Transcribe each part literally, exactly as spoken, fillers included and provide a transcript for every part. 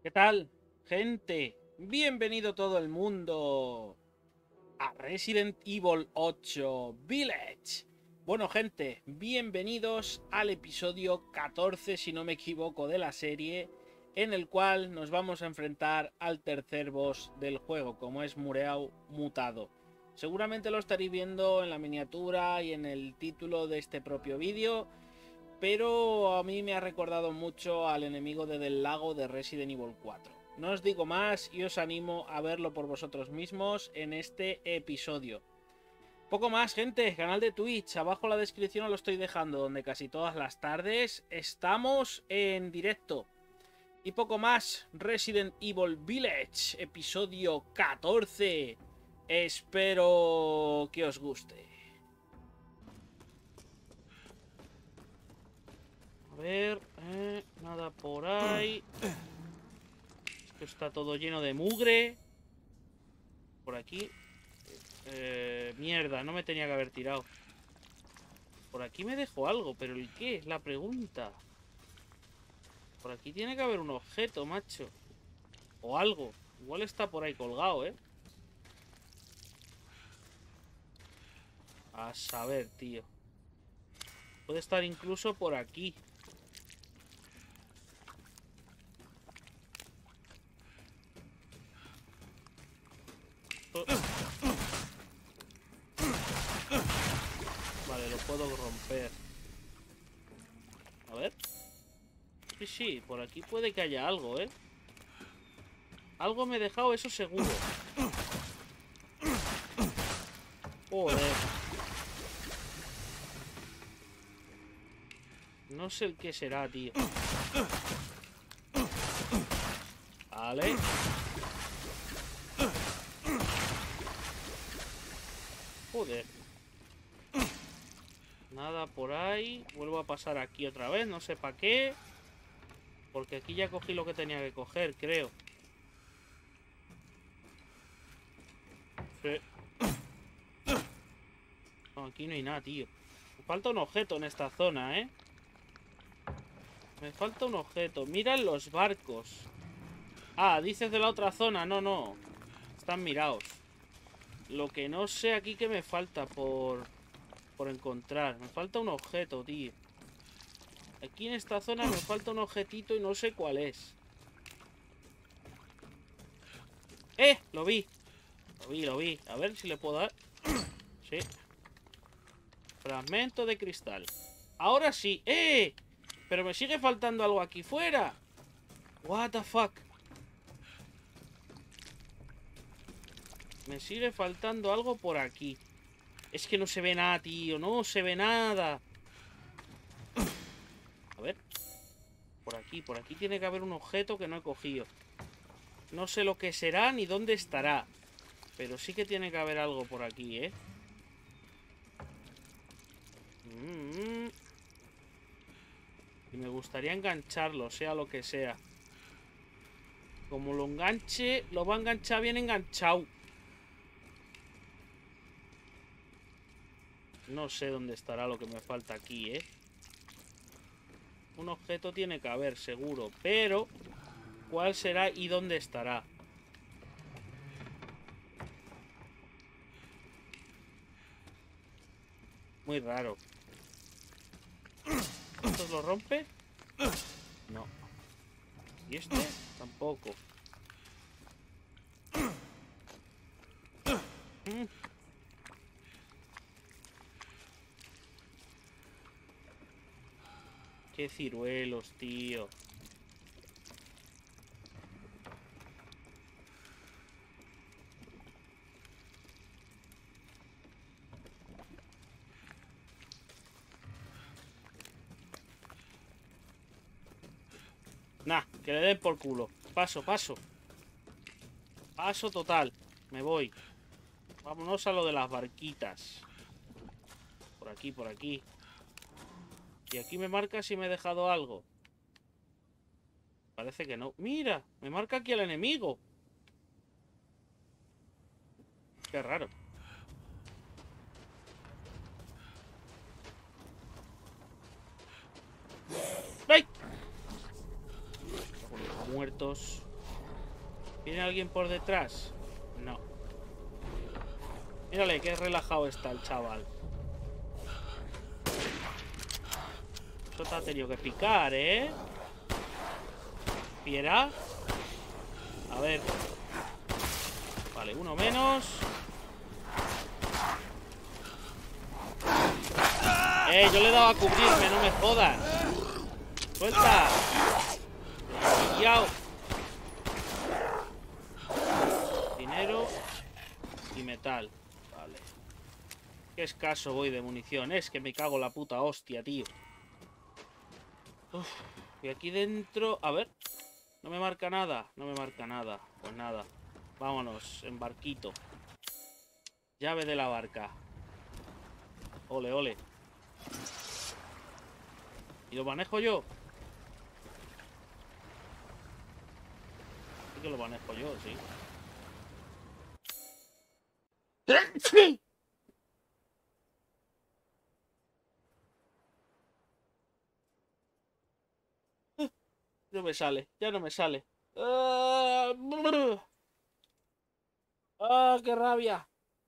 ¿Qué tal, gente? Bienvenido todo el mundo a Resident Evil ocho Village. Bueno, gente, bienvenidos al episodio catorce, si no me equivoco, de la serie, en el cual nos vamos a enfrentar al tercer boss del juego, como es Mureau mutado. Seguramente lo estaréis viendo en la miniatura y en el título de este propio vídeo, pero a mí me ha recordado mucho al enemigo de Del Lago de Resident Evil cuatro. No os digo más y os animo a verlo por vosotros mismos en este episodio. Poco más, gente, canal de Twitch, abajo en la descripción os lo estoy dejando, donde casi todas las tardes estamos en directo. Y poco más, Resident Evil Village, episodio catorce. Espero que os guste. A ver, eh, nada por ahí. Esto está todo lleno de mugre. Por aquí. Eh, mierda, no me tenía que haber tirado. Por aquí me dejo algo, pero ¿el qué? Es la pregunta. Por aquí tiene que haber un objeto, macho. O algo. Igual está por ahí colgado, ¿eh? A saber, tío. Puede estar incluso por aquí. Oh. Vale, lo puedo romper. A ver. Sí, sí, por aquí puede que haya algo, ¿eh? Algo me he dejado, eso seguro. Joder. No sé el qué será, tío. Vale. Joder. Nada por ahí. Vuelvo a pasar aquí otra vez, no sé para qué. Porque aquí ya cogí lo que tenía que coger, creo. Sí. No, aquí no hay nada, tío. Me falta un objeto en esta zona, ¿eh? Me falta un objeto. Miran los barcos. Ah, dices de la otra zona. No, no. Están mirados. Lo que no sé aquí que me falta por... Por encontrar. Me falta un objeto, tío. Aquí en esta zona me falta un objetito y no sé cuál es. ¡Eh! Lo vi. Lo vi, lo vi. A ver si le puedo dar. Sí. Fragmento de cristal. Ahora sí. ¡Eh! Pero me sigue faltando algo aquí fuera. What the fuck. Me sigue faltando algo por aquí. Es que no se ve nada, tío. No se ve nada. A ver. Por aquí, por aquí tiene que haber un objeto que no he cogido. No sé lo que será ni dónde estará. Pero sí que tiene que haber algo por aquí, ¿eh? Mm. Y me gustaría engancharlo, sea lo que sea. Como lo enganche, lo va a enganchar bien enganchado. No sé dónde estará lo que me falta aquí, ¿eh? Un objeto tiene que haber, seguro. Pero, ¿cuál será y dónde estará? Muy raro. ¿Esto lo rompe? No. ¿Y este? Tampoco. Mm. Qué ciruelos, tío. Nah, que le den por culo. Paso, paso. Paso total. Me voy. Vámonos a lo de las barquitas. Por aquí, por aquí. Y aquí me marca si me he dejado algo. Parece que no. ¡Mira! Me marca aquí al enemigo. Qué raro. ¡Ay! Muertos. ¿Viene alguien por detrás? No. Mírale, qué relajado está el chaval. Eso te ha tenido que picar, ¿eh? ¿Fiera? A ver. Vale, uno menos. Eh, yo le he dado a cubrirme, no me jodas. Suelta. Yao. Dinero y metal. Vale. Qué escaso voy de munición. Es que me cago en la puta hostia, tío. Uf. Y aquí dentro... A ver. No me marca nada. No me marca nada. Pues nada. Vámonos. En barquito. Llave de la barca. Ole, ole. ¿Y lo manejo yo? Sí que lo manejo yo, sí. No me sale, ya no me sale. ¡Ah, ¡Ah, qué rabia!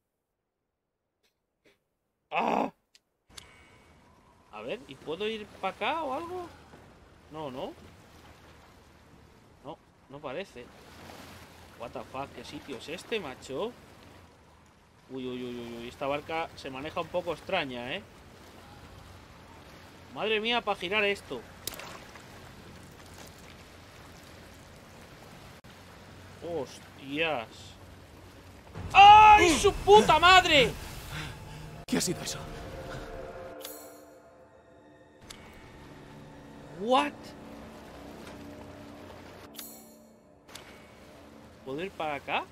¡Ah! A ver, ¿y puedo ir para acá o algo? No, no. No, no parece. What the fuck, ¿qué sitio es este, macho? Uy, uy, uy, uy, uy. Esta barca se maneja un poco extraña, ¿eh? Madre mía, para girar esto. Hostias. ¡Ay, su puta madre! ¿Qué ha sido eso? What? ¿Puedo ir para acá?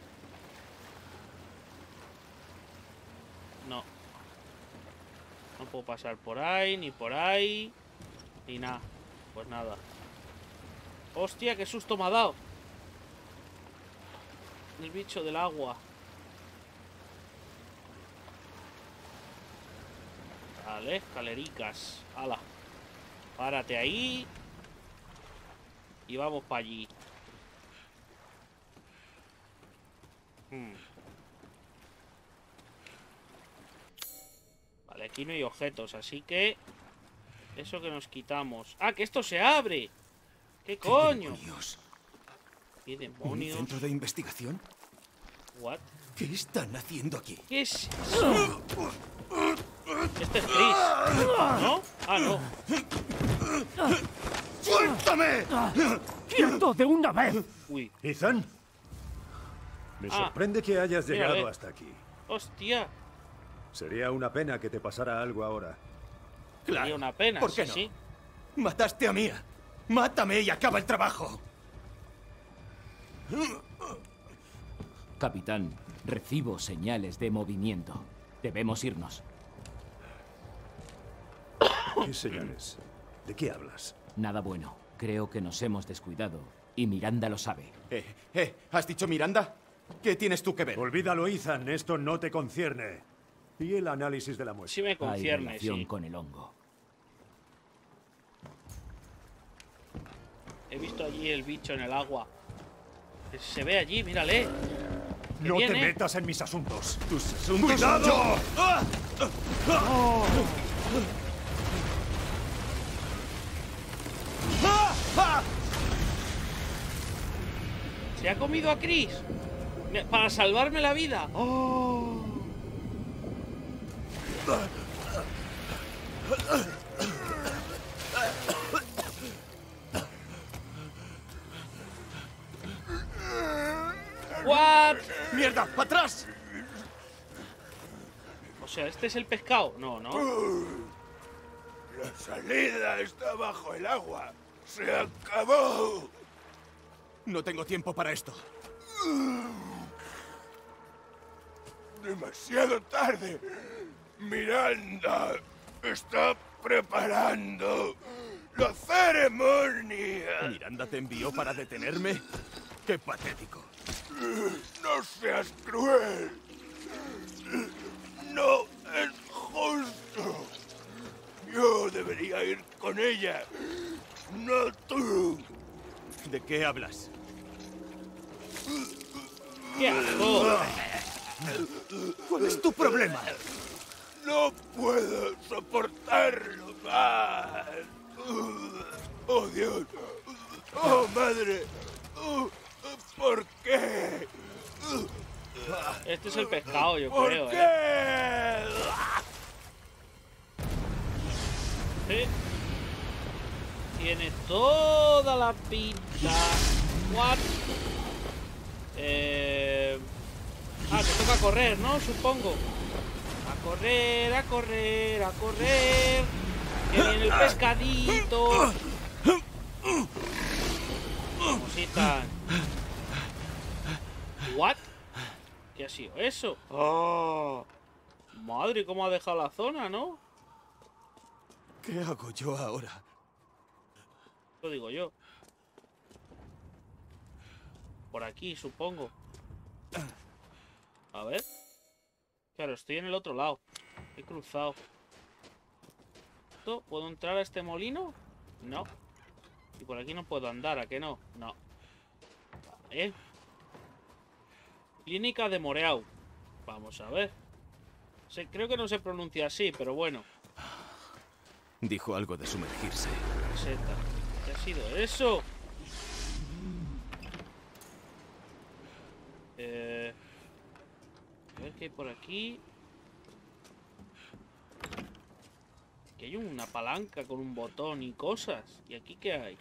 No. No puedo pasar por ahí, ni por ahí. Ni nada. Pues nada. Hostia, qué susto me ha dado. El bicho del agua. Vale, escalericas. Hala. Párate ahí. Y vamos para allí. Hmm. Vale, aquí no hay objetos, así que... Eso que nos quitamos. ¡Ah, que esto se abre! ¿Qué coño? ¿Qué demonios? ¿Qué ¿Un demonios? centro de investigación? ¿What? ¿Qué están haciendo aquí? ¿Qué es eso? Este es Chris, ¿no? Ah, no. ¡Suéltame! ¡Quieto de una vez! Uy, Ethan, me Ah. sorprende que hayas Mírale. llegado hasta aquí. hostia. Sería una pena que te pasara algo ahora. Sería una pena, ¿Por qué sí, no? sí. Mataste a Mia. Mátame y acaba el trabajo. Capitán, recibo señales de movimiento. Debemos irnos. ¿Qué señales? ¿De qué hablas? Nada bueno. Creo que nos hemos descuidado. Y Miranda lo sabe. Eh, eh, ¿has dicho Miranda? ¿Qué tienes tú que ver? Olvídalo, Ethan, esto no te concierne. Y el análisis de la muestra. Sí me Hay concierne, relación sí. con el hongo. He visto allí el bicho en el agua. Se ve allí, mírale. ¿Qué No te viene? metas en mis asuntos. ¡Tus asuntos! ¡Cuidado! Yo- ¡Ah! ¡Ah! ¡Ah! Se ha comido a Chris. Me- Para salvarme la vida. Oh. What? ¡Mierda! ¡Atrás! O sea, este es el pescado. No, no. La salida está bajo el agua. ¡Se acabó! No tengo tiempo para esto. Demasiado tarde. Miranda está preparando la ceremonia. ¿Miranda te envió para detenerme? ¡Qué patético! No seas cruel. No es justo. Yo debería ir con ella, no tú. ¿De qué hablas? ¡Qué asco! ¿Cuál es tu problema? No puedo soportarlo más. ¡Oh, Dios! ¡Oh, madre! ¿Por qué? Este es el pescado, yo ¿Por creo, qué? ¿eh? Sí. Tiene toda la pinta. What? Eh... Ah, te toca correr, ¿no? Supongo. A correr, a correr, a correr. Que viene el pescadito. Cosita. What? ¿Qué ha sido eso? Oh, madre, cómo ha dejado la zona, ¿no? ¿Qué hago yo ahora? Lo digo yo. Por aquí, supongo. A ver. Claro, estoy en el otro lado. He cruzado. ¿Esto? ¿Puedo entrar a este molino? No. Y por aquí no puedo andar, ¿a qué no? No. Vale. Clínica de Moreau. Vamos a ver. Se, creo que no se pronuncia así, pero bueno. Dijo algo de sumergirse. Seta. ¿Qué ha sido eso? Eh... A ver qué hay por aquí. Aquí hay una palanca con un botón y cosas. ¿Y aquí qué hay?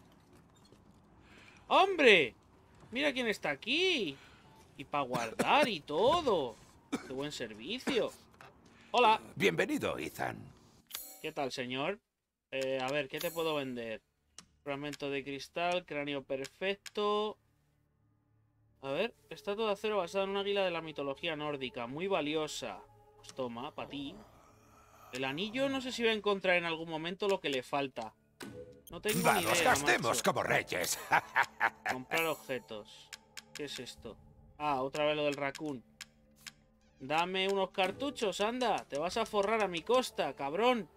¡Hombre! Mira quién está aquí. Y para guardar y todo. ¡Qué buen servicio! ¡Hola! Bienvenido, Ethan. ¿Qué tal, señor? Eh, a ver, ¿qué te puedo vender? Fragmento de cristal, cráneo perfecto. A ver, estatua de acero basada en una águila de la mitología nórdica. Muy valiosa. Pues toma, para ti. El anillo no sé si va a encontrar en algún momento lo que le falta. No tengo ni idea, gastemos macho. como reyes. Comprar objetos. ¿Qué es esto? Ah, otra vez lo del raccoon. Dame unos cartuchos, anda. Te vas a forrar a mi costa, cabrón.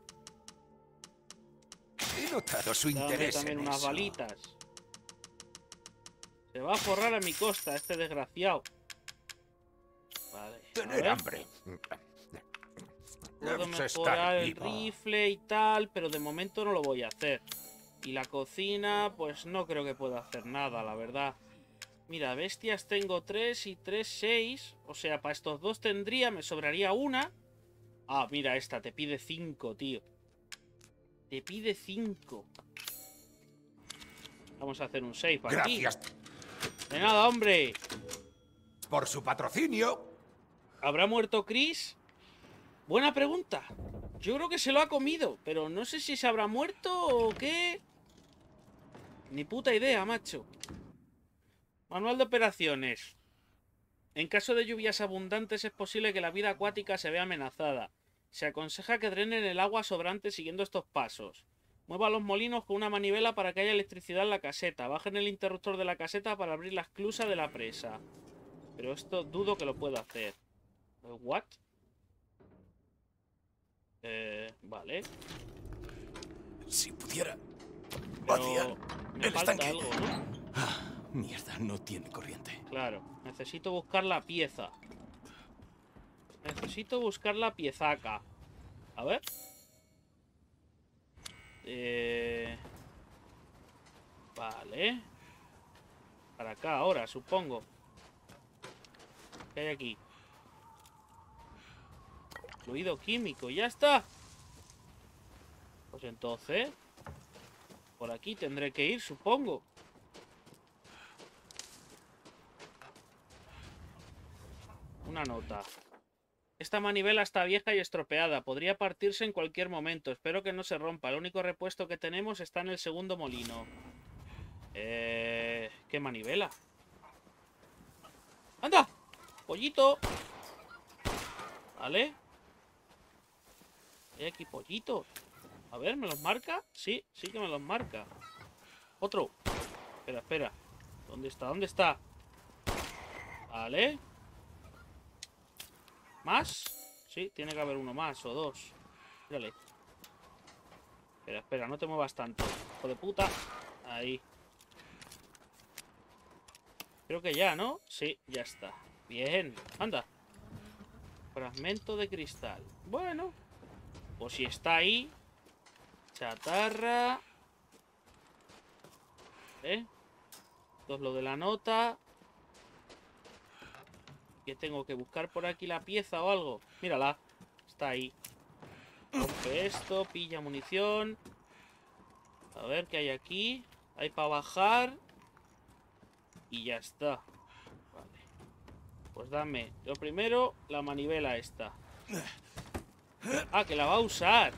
He notado su Dame interés también en unas eso. balitas. Se va a forrar a mi costa, este desgraciado. Vale. a Tener ver. hambre. Puedo Debes mejorar estar el vivo. rifle y tal, pero de momento no lo voy a hacer. Y la cocina, pues no creo que pueda hacer nada, la verdad. Mira, bestias tengo tres y tres, seis. O sea, para estos dos tendría, me sobraría una. Ah, mira esta, te pide cinco, tío. Te pide cinco. Vamos a hacer un save aquí. Gracias De nada, hombre. por su patrocinio. ¿Habrá muerto Chris? Buena pregunta. Yo creo que se lo ha comido, pero no sé si se habrá muerto o qué. Ni puta idea, macho. Manual de operaciones. En caso de lluvias abundantes es posible que la vida acuática se vea amenazada. Se aconseja que drenen el agua sobrante siguiendo estos pasos. Mueva los molinos con una manivela para que haya electricidad en la caseta. Bajen el interruptor de la caseta para abrir la esclusa de la presa. Pero esto dudo que lo pueda hacer. ¿What? Eh, vale. Si pudiera Pero vaciar me el falta estanque. algo, ¿no? Ah, mierda, no tiene corriente. Claro, necesito buscar la pieza. Necesito buscar la piezaca. A ver. Eh... Vale. Para acá ahora, supongo. ¿Qué hay aquí? Fluido químico, ya está. Pues entonces por aquí tendré que ir, supongo. Una nota. Esta manivela está vieja y estropeada. Podría partirse en cualquier momento. Espero que no se rompa. El único repuesto que tenemos está en el segundo molino. Eh... ¿Qué manivela? ¡Anda! ¡Pollito! Vale. Hay aquí pollitos. A ver, ¿me los marca? Sí, sí que me los marca. Otro. Espera, espera. ¿Dónde está? ¿Dónde está? Vale. ¿Más? Sí, tiene que haber uno más o dos. Mírale. Espera, espera, no te muevas tanto. Hijo de puta. Ahí. Creo que ya, ¿no? Sí, ya está. Bien. Anda. Fragmento de cristal. Bueno. Pues si está ahí. Chatarra. ¿Eh? Esto es lo de la nota. Que tengo que buscar por aquí la pieza o algo. Mírala. Está ahí. Rompe esto. Pilla munición. A ver qué hay aquí. Hay para bajar. Y ya está. Vale. Pues dame. Lo primero, la manivela esta. Ah, que la va a usar.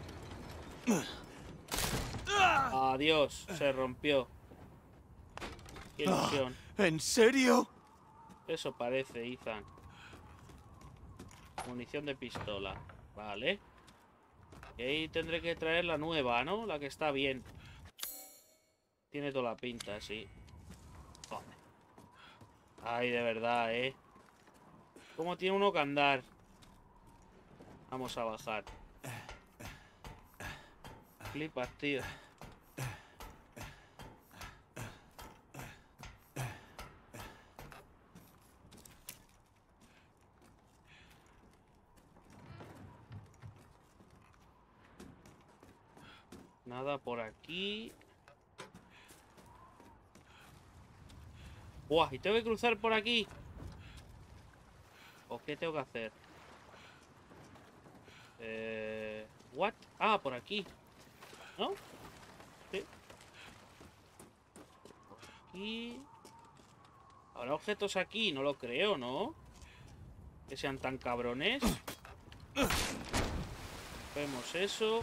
Adiós. Se rompió. Qué ilusión. ¿En serio? Eso parece, Ethan. Munición de pistola. Vale. Y ahí tendré que traer la nueva, ¿no? La que está bien. Tiene toda la pinta, sí. Joder. Ay, de verdad, ¿eh? ¿Cómo tiene uno que andar? Vamos a bajar. Flipas, tío. Nada por aquí. Buah, ¿y tengo que cruzar por aquí? ¿O qué tengo que hacer? Eh... ¿What? Ah, por aquí. ¿No? Sí. Por aquí. ¿Habrá objetos aquí? No lo creo, ¿no? Que sean tan cabrones. Vemos eso.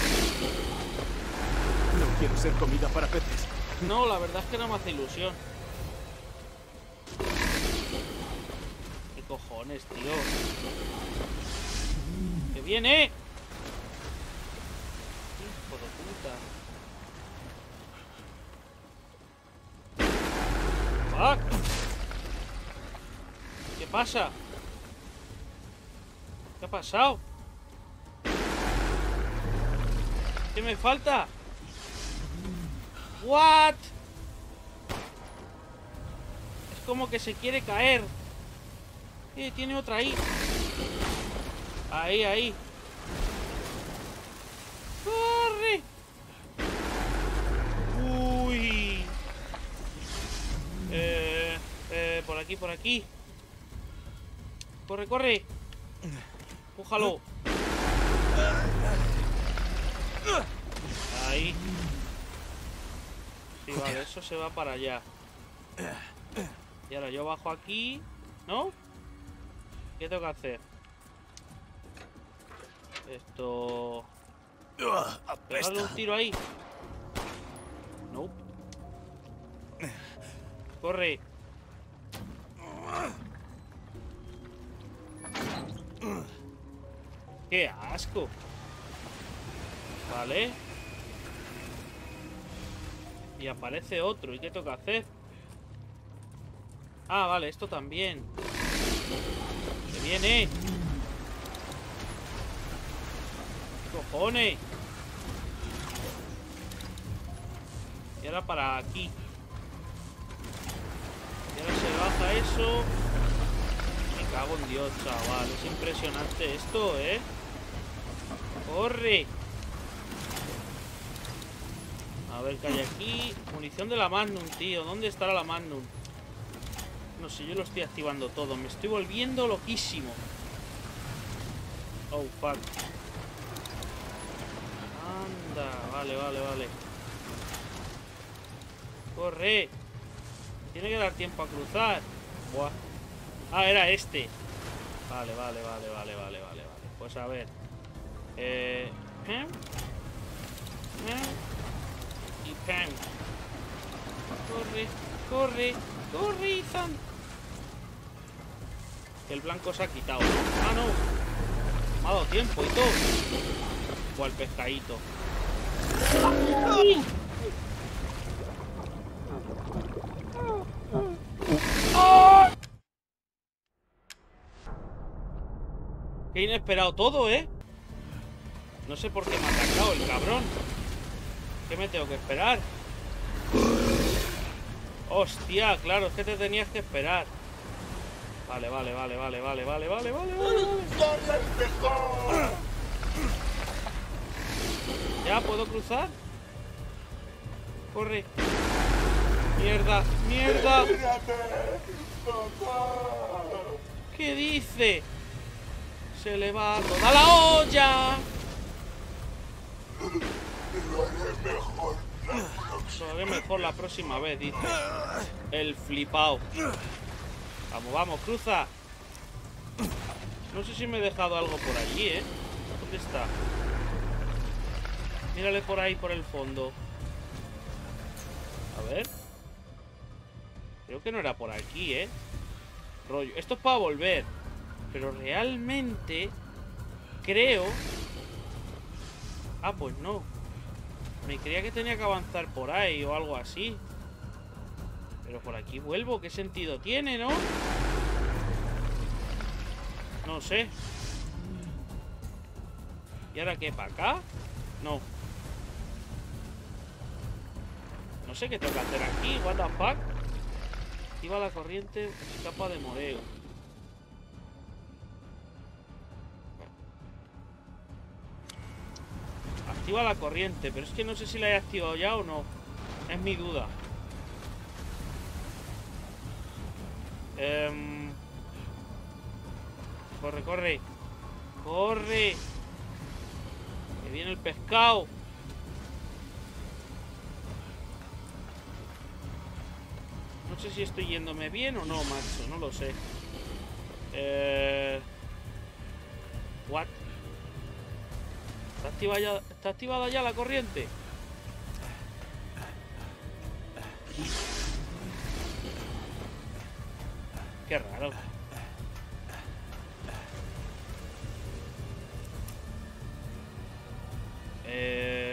No quiero ser comida para peces. No, la verdad es que no me hace ilusión. ¿Qué cojones, tío? ¡Que viene! Hijo de puta. ¡Fuck! ¿Qué pasa? ¿Qué ha pasado? ¿Qué me falta? ¿What? Es como que se quiere caer. Eh, tiene otra ahí. Ahí, ahí. ¡Corre! Uy. Eh, eh, por aquí, por aquí. Corre, corre. Pújalo. Ahí. Sí, vale, eso se va para allá. Y ahora yo bajo aquí. ¿No? ¿Qué tengo que hacer? Esto... ¿Pegarle un tiro ahí? No. Corre. ¡Qué asco! Vale. Y aparece otro. ¿Y qué tengo que hacer? Ah, vale, esto también. ¡Que viene! ¿Qué cojones? Y ahora para aquí. Y ahora se baja eso. Me cago en Dios, chaval. Es impresionante esto, ¿eh? ¡Corre! A ver qué hay aquí. Munición de la Magnum, tío. ¿Dónde estará la Magnum? No sé, yo lo estoy activando todo. Me estoy volviendo loquísimo. Oh, fuck. Anda, vale, vale, vale. Corre. Tiene que dar tiempo a cruzar. Buah. Ah, era este. Vale, vale, vale, vale, vale, vale, vale. Pues a ver. Eh... ¿Eh? ¿Eh? Y ¡pam! Corre, corre, corre, Ethan. El blanco se ha quitado. Ah, no. Me ha dado tiempo y todo. O el pescadito. ¡Oh! Qué inesperado todo, ¿eh? No sé por qué me ha atacado el cabrón. ¿Qué me tengo que esperar? Hostia, claro, es que te tenías que esperar. Vale, vale, vale, vale, vale, vale, vale, vale, vale. ¿Ya puedo cruzar? Corre. Mierda, mierda. ¿Qué dice? Se le va toda la olla. Lo haré mejor la próxima vez, dice. El flipao. Vamos, vamos, cruza. No sé si me he dejado algo por allí, ¿eh? ¿Dónde está? Mírale por ahí, por el fondo. A ver. Creo que no era por aquí, ¿eh? Rollo. Esto es para volver. Pero realmente creo... Ah, pues no. Me creía que tenía que avanzar por ahí o algo así. Pero por aquí vuelvo. ¿Qué sentido tiene, no? No sé. ¿Y ahora qué? ¿Para acá? No. No sé qué tengo que hacer aquí. What the fuck. Activa la corriente. Capa de moreo. Activa la corriente. Pero es que no sé si la he activado ya o no. Es mi duda. Um... Corre, corre. Corre. Que viene el pescado. No sé si estoy yéndome bien o no, macho. No lo sé. Eh... What? ¿Está activada ya, ¿Está activada ya la corriente? Qué raro. Eh...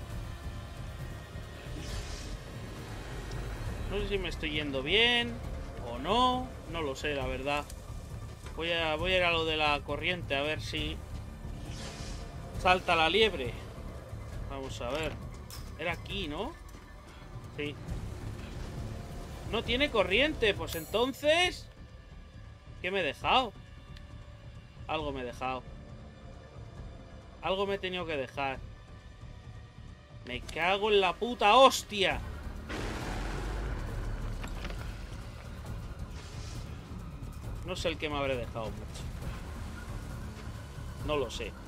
No sé si me estoy yendo bien o no. No lo sé, la verdad. Voy a, voy a ir a lo de la corriente a ver si salta la liebre. Vamos a ver. Era aquí, ¿no? Sí. No tiene corriente. Pues entonces... ¿Qué me he dejado? Algo me he dejado. Algo me he tenido que dejar. Me cago en la puta hostia. No sé el que me habré dejado mucho. No lo sé.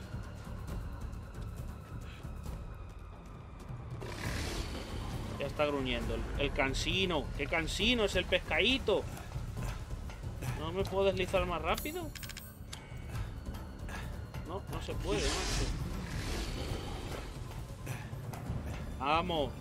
Ya está gruñendo. El, el cansino. ¿Qué cansino? Es el pescadito. ¿No me puedo deslizar más rápido? No, no se puede, macho. Vamos.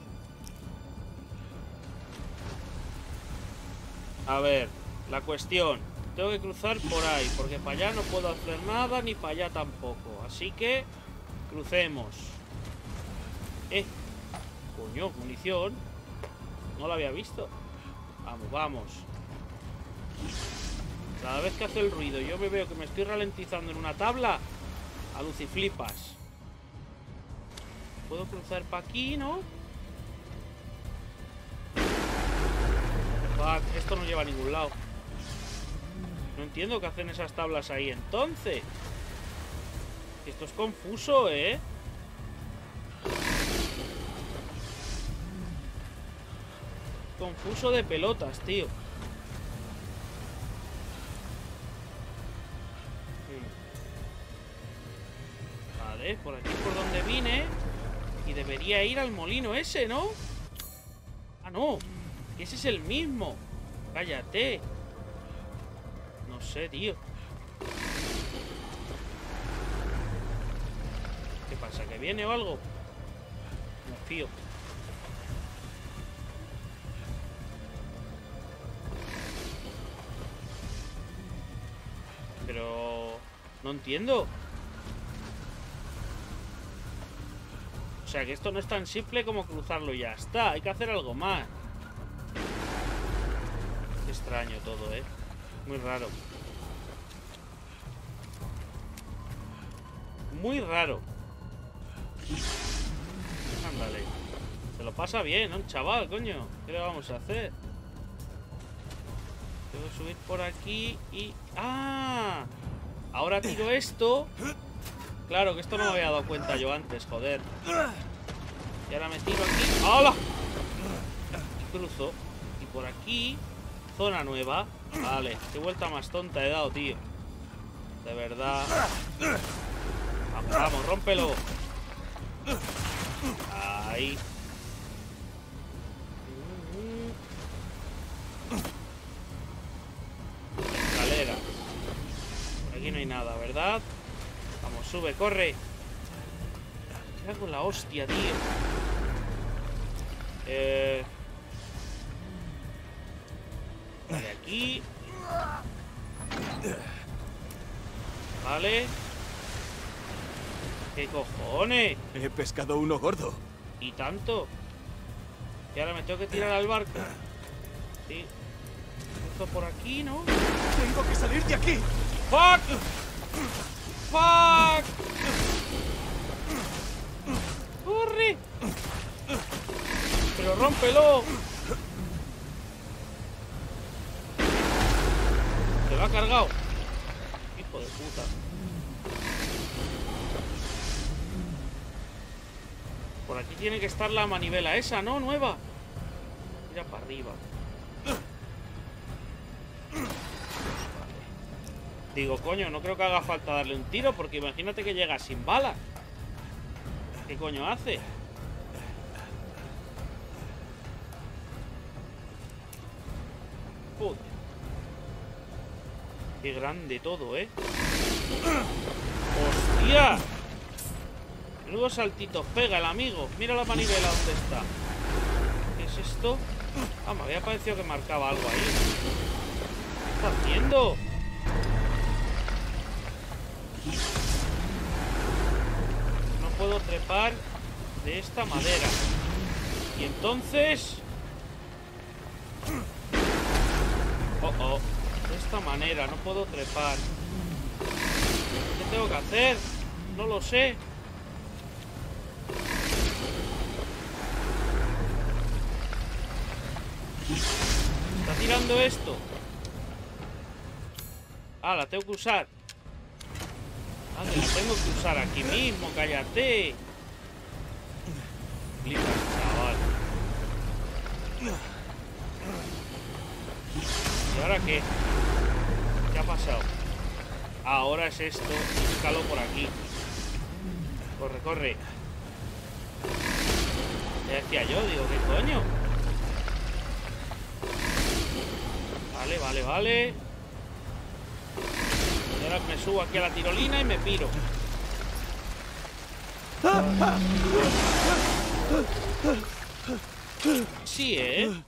A ver, la cuestión. Tengo que cruzar por ahí, porque para allá no puedo hacer nada, ni para allá tampoco. Así que crucemos. Eh, coño, munición. No la había visto. Vamos, vamos. Cada vez que hace el ruido yo me veo que me estoy ralentizando en una tabla. A luciflipas. Puedo cruzar para aquí, ¿no? Fuck, esto no lleva a ningún lado. No entiendo qué hacen esas tablas ahí entonces. Esto es confuso, ¿eh? Confuso de pelotas, tío. Vale, por aquí por donde vine. Y debería ir al molino ese, ¿no? Ah, no. Ese es el mismo. Cállate. No sé, tío. ¿Qué pasa? ¿Que viene o algo? Me fío. Pero... no entiendo. O sea, que esto no es tan simple como cruzarlo y ya está. Hay que hacer algo más. Qué extraño todo, ¿eh? Muy raro. Muy raro. Ándale. Se lo pasa bien, ¿no? Un chaval, coño. ¿Qué le vamos a hacer? Tengo que subir por aquí y... ¡Ah! Ahora tiro esto. Claro, que esto no me había dado cuenta yo antes, joder. Y ahora me tiro aquí. ¡Hala! Y cruzo. Y por aquí... Zona nueva. Vale, qué vuelta más tonta he dado, tío. De verdad. Vamos, vamos, rómpelo. Ahí. Escalera. Aquí no hay nada, ¿verdad? Vamos, sube, corre. ¿Qué hago la hostia, tío? Eh... Vale, aquí. Vale. ¿Qué cojones? He pescado uno gordo. ¿Y tanto? Y ahora me tengo que tirar al barco. Sí. Esto por aquí, ¿no? Tengo que salir de aquí. ¡Fuck! ¡Fuck! ¡Corre! ¡Pero rómpelo! Se lo ha cargado. Hijo de puta. Por aquí tiene que estar la manivela esa, ¿no? Nueva. Mira para arriba. Vale. Digo, coño, no creo que haga falta darle un tiro, porque imagínate que llega sin balas. ¿Qué coño hace? Joder. Qué grande todo, ¿eh? ¡Hostia! Menudo saltitos pega el amigo. Mira la manivela dónde está. ¿Qué es esto? Ah, me había parecido que marcaba algo ahí. ¿Qué está haciendo? No puedo trepar de esta madera. Y entonces... Oh, oh. De esta manera, no puedo trepar. ¿Qué tengo que hacer? No lo sé. ¿Está tirando esto? Ah, la tengo que usar. Ah, que la tengo que usar aquí mismo, cállate. Flipas, chaval. ¿Y ahora qué? ¿Qué ha pasado? Ahora es esto. Búscalo por aquí. Corre, corre. Ya decía yo, digo, ¿qué coño? Vale, vale, vale. Y ahora me subo aquí a la tirolina y me piro. Sí, ¿eh?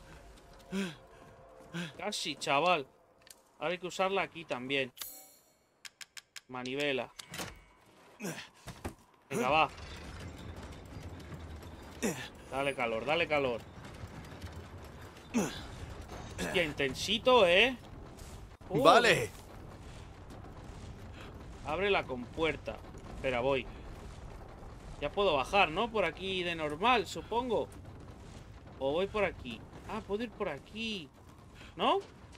Casi, chaval. Ahora hay que usarla aquí también. Manivela. Venga, va. Dale calor, dale calor. Hostia, intensito, ¿eh? Uh. Vale. Abre la compuerta. Espera, voy. Ya puedo bajar, ¿no? Por aquí de normal, supongo. O voy por aquí. Ah, puedo ir por aquí. ¿No?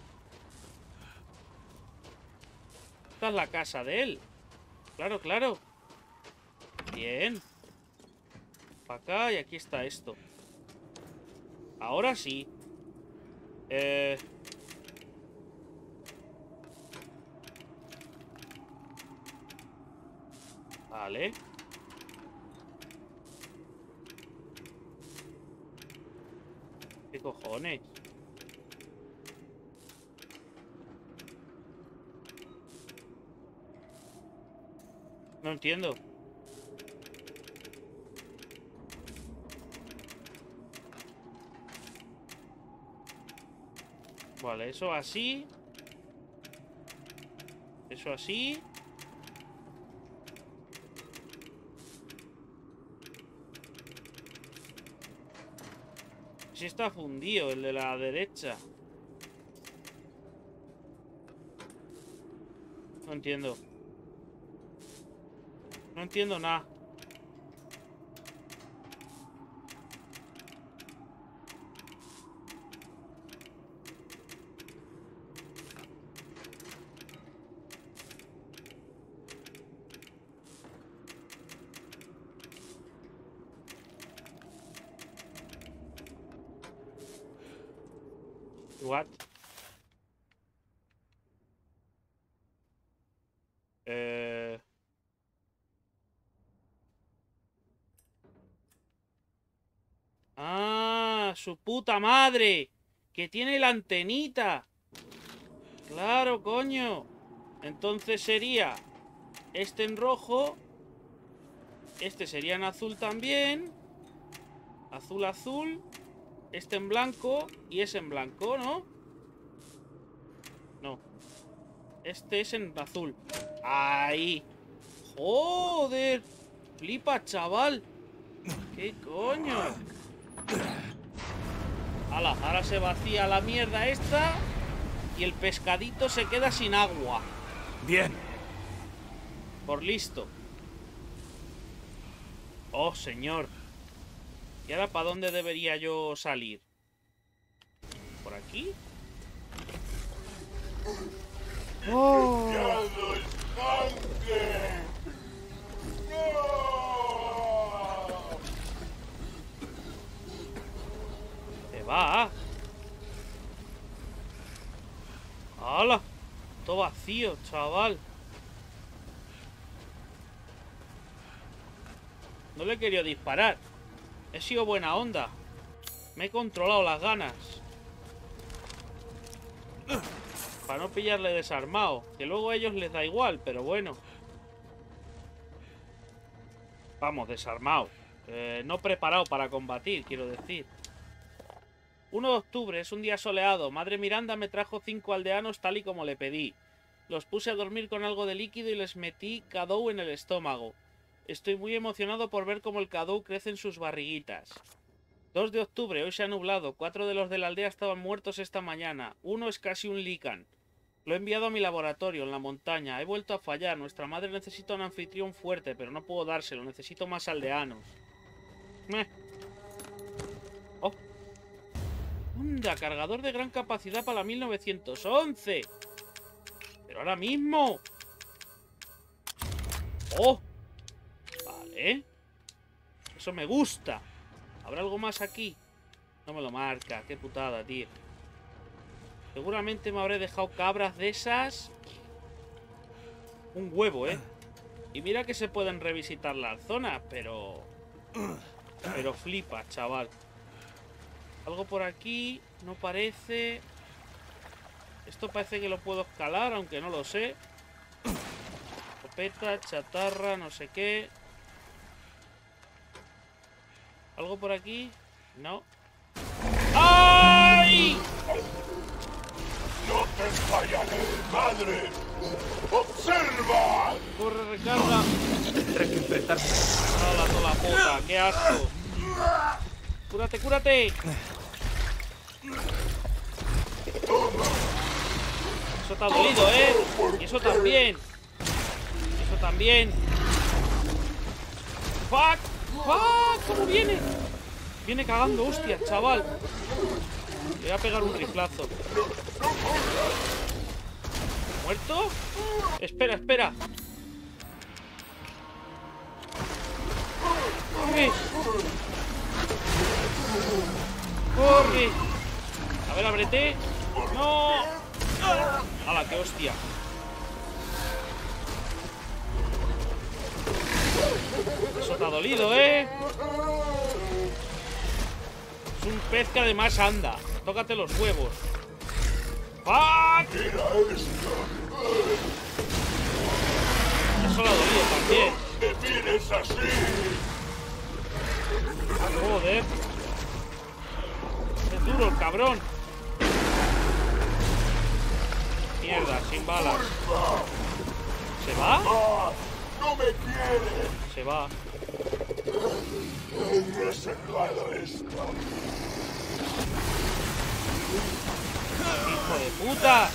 Esta es la casa de él. Claro, claro. Bien. Para acá y aquí está esto. Ahora sí. Eh... Vale. ¿Qué cojones? No entiendo. Vale, eso así. Eso así. Sí está fundido, el de la derecha. No entiendo. No entiendo nada. What? Eh... Ah, su puta madre, que tiene la antenita. Claro, coño. Entonces sería este en rojo, este sería en azul también, azul, azul, este en blanco y ese en blanco, ¿no? No. Este es en azul. Ahí. Joder. Flipa, chaval. ¿Qué coño? Ala, ahora se vacía la mierda esta y el pescadito se queda sin agua. Bien. Por listo. Oh, señor. ¿Y ahora para dónde debería yo salir? ¿Por aquí? ¡Oh! ¡Se va! ¡Hala! Todo vacío, chaval. No le he querido disparar. He sido buena onda. Me he controlado las ganas. Para no pillarle desarmado. Que luego a ellos les da igual, pero bueno. Vamos, desarmado. Eh, no preparado para combatir, quiero decir. uno de octubre, es un día soleado. Madre Miranda me trajo cinco aldeanos tal y como le pedí. Los puse a dormir con algo de líquido y les metí cadou en el estómago. Estoy muy emocionado por ver cómo el cadou crece en sus barriguitas. dos de octubre, hoy se ha nublado. Cuatro de los de la aldea estaban muertos esta mañana. Uno es casi un lican. Lo he enviado a mi laboratorio, en la montaña. He vuelto a fallar. Nuestra madre necesita un anfitrión fuerte, pero no puedo dárselo. Necesito más aldeanos. Meh. Oh. ¡Onda! Cargador de gran capacidad para la mil novecientos once. ¡Pero ahora mismo! ¡Oh! Vale. Eso me gusta. ¿Habrá algo más aquí? No me lo marca. Qué putada, tío. Seguramente me habré dejado cabras de esas. Un huevo, ¿eh? Y mira que se pueden revisitar las zonas, pero... Pero flipa, chaval. Algo por aquí. No parece... Esto parece que lo puedo escalar, aunque no lo sé. Escopeta, chatarra, no sé qué. ¿Algo por aquí? No. ¡Ay! ¡No te fallaré, madre! ¡Observa! Corre, recarga. Tendré que enfrentarme. ¡Hala, toda la puta! ¡Qué asco! ¡Cúrate, cúrate! Eso te ha dolido, ¿eh? Y eso también. Y eso también. ¡Fuck! ¡Fuck! ¿Cómo viene? Viene cagando, hostia, chaval. Le voy a pegar un riflazo. ¿Muerto? Espera, espera. ¡Corre! ¡Corre! A ver, ábrete. ¡No! ¡Hala, qué hostia! Eso te ha dolido, ¿eh? Es un pez que además anda. Tócate los huevos. ¡Fuck! Eso le ha dolido también. ¡Te mires así! Joder. Es duro el cabrón. Mierda, sin balas. ¿Se va? ¡No me quieres! Se va. He reservado esto. ¡Hijo de puta!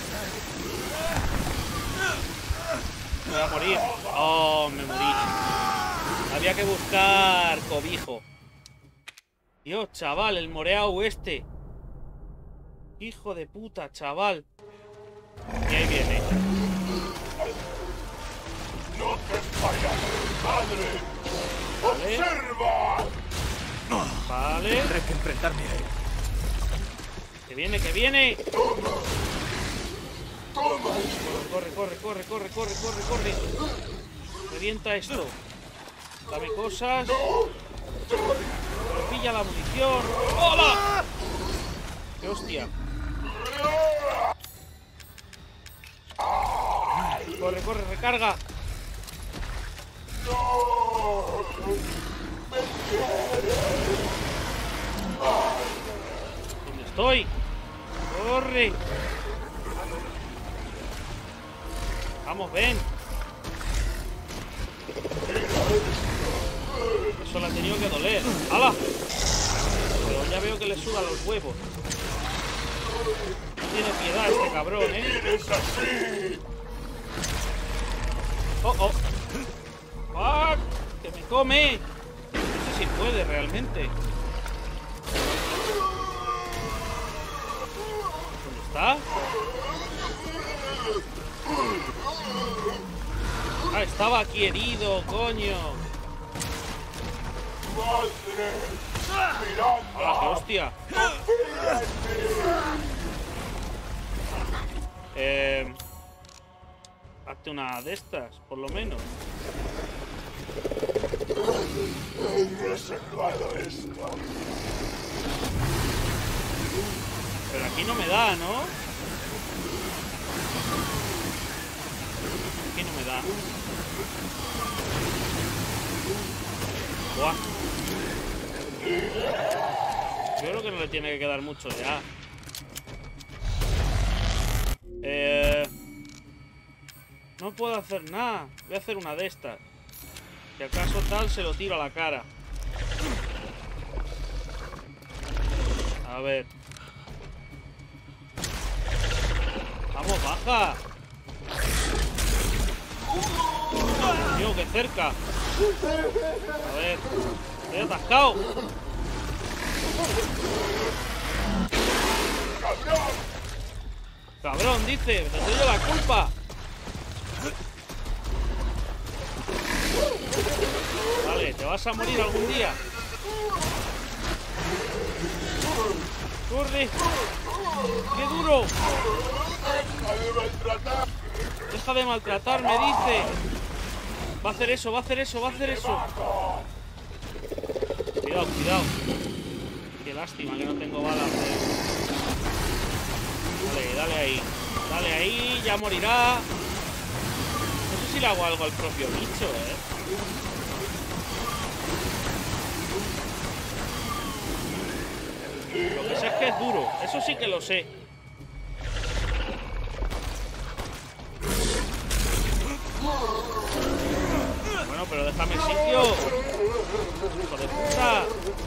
Me voy a morir. Oh, me morí. Había que buscar cobijo. Dios, chaval, el moreao este. Hijo de puta, chaval. Y ahí viene. ¡No te fallaré, madre! Vale. ¡Observa! Vale. Tendré que enfrentarme a él. Que viene, que viene. Corre, corre, corre, corre, corre, corre, corre. Revienta esto. Dame cosas. Me pilla la munición. ¡Hola! ¡Qué hostia! Corre, corre, recarga. ¿Dónde estoy? Corre. Vamos, ven. Eso le ha tenido que doler. ¡Hala! Pero ya veo que le suda los huevos. No tiene piedad este cabrón, ¿eh? ¡Oh, oh! ¡Ah! ¡Que me come! No sé si puede realmente. ¿Dónde está? Ah, estaba aquí herido, coño. ¡Ah, qué hostia! Eh... Hazte una de estas, por lo menos. Pero aquí no me da, ¿no? Aquí no me da. Buah. Yo creo que no le tiene que quedar mucho ya. Eh... No puedo hacer nada. Voy a hacer una de estas. Si acaso tal, se lo tiro a la cara. A ver. Vamos, baja. Tío, que cerca. A ver. Estoy atascado. Cabrón, dice. Me doy yo la culpa. Vale, te vas a morir algún día. ¡Corre! ¡Qué duro! Deja de maltratarme, dice. Va a hacer eso, va a hacer eso, va a hacer eso. Cuidado, cuidado. Qué lástima que no tengo balas. Dale, dale ahí. Dale ahí, ya morirá. No sé si le hago algo al propio bicho, eh. Lo que sé es que es duro. Eso sí que lo sé. Bueno, pero déjame sitio. Hijo de puta.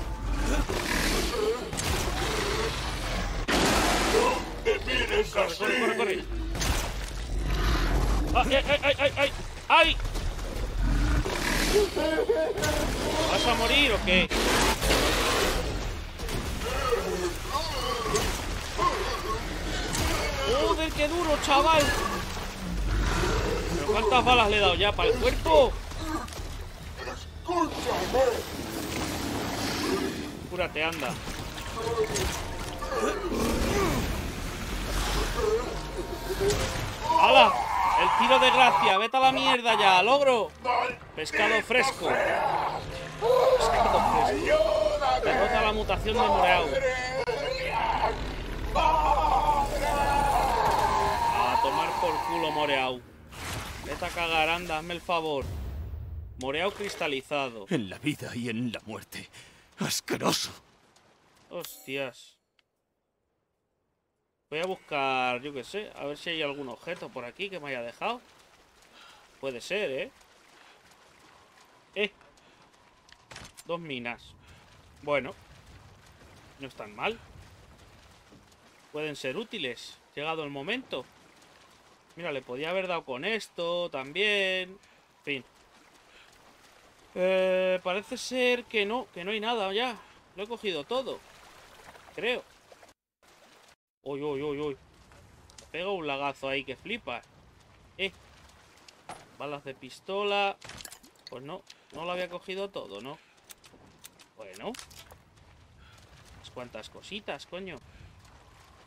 Corre, corre, corre, corre. ¡Ay, ay, ay, ay, ay! ¡Ay! ¿Vas a morir o qué? ¡Joder, qué duro, chaval! ¿Pero cuántas balas le he dado ya para el cuerpo? Cúrate, anda. ¡Hala! El tiro de gracia. Vete a la mierda ya, logro. Pescado fresco. Pescado fresco. Derrota la mutación de Moreau. A tomar por culo, Moreau. Vete a cagar, anda, hazme el favor. Moreau cristalizado. En la vida y en la muerte. ¡Asqueroso! Hostias. Voy a buscar, yo qué sé, a ver si hay algún objeto por aquí que me haya dejado. Puede ser, ¿eh? Eh. Dos minas. Bueno. No están mal. Pueden ser útiles. Llegado el momento. Mira, le podía haber dado con esto también. En fin. Eh, parece ser que no, que no hay nada ya. Lo he cogido todo. Creo. Uy, uy, uy, uy. Pega un lagazo ahí que flipa. Eh. Balas de pistola. Pues no, no lo había cogido todo, ¿no? Bueno. Unas cuantas cositas, coño.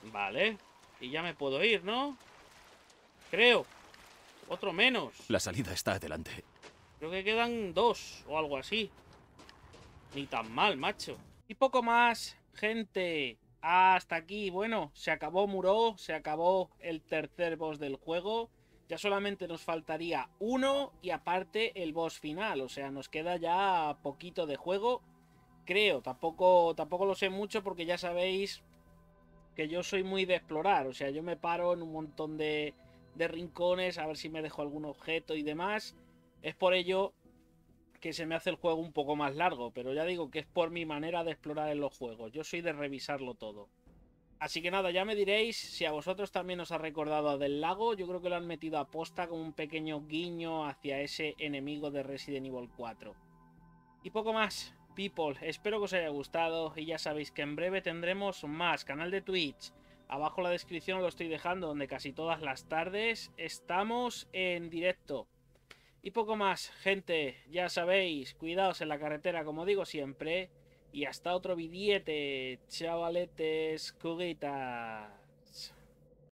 Vale. Y ya me puedo ir, ¿no? Creo. Otro menos. La salida está adelante. Creo que quedan dos o algo así. Ni tan mal, macho. Y poco más, gente. Hasta aquí, bueno, se acabó Muro, se acabó el tercer boss del juego. Ya solamente nos faltaría uno y aparte el boss final. O sea, nos queda ya poquito de juego. Creo, tampoco, tampoco lo sé mucho porque ya sabéis que yo soy muy de explorar. O sea, yo me paro en un montón de, de rincones a ver si me dejo algún objeto y demás. Es por ello que se me hace el juego un poco más largo, pero ya digo que es por mi manera de explorar en los juegos. Yo soy de revisarlo todo. Así que nada, ya me diréis si a vosotros también os ha recordado a Del Lago. Yo creo que lo han metido a posta como un pequeño guiño hacia ese enemigo de Resident Evil cuatro. Y poco más, people. Espero que os haya gustado y ya sabéis que en breve tendremos más. Canal de Twitch. Abajo en la descripción lo estoy dejando, donde casi todas las tardes estamos en directo. Y poco más, gente, ya sabéis, cuidaos en la carretera, como digo siempre. Y hasta otro vidiete, chavaletes, cuguitas.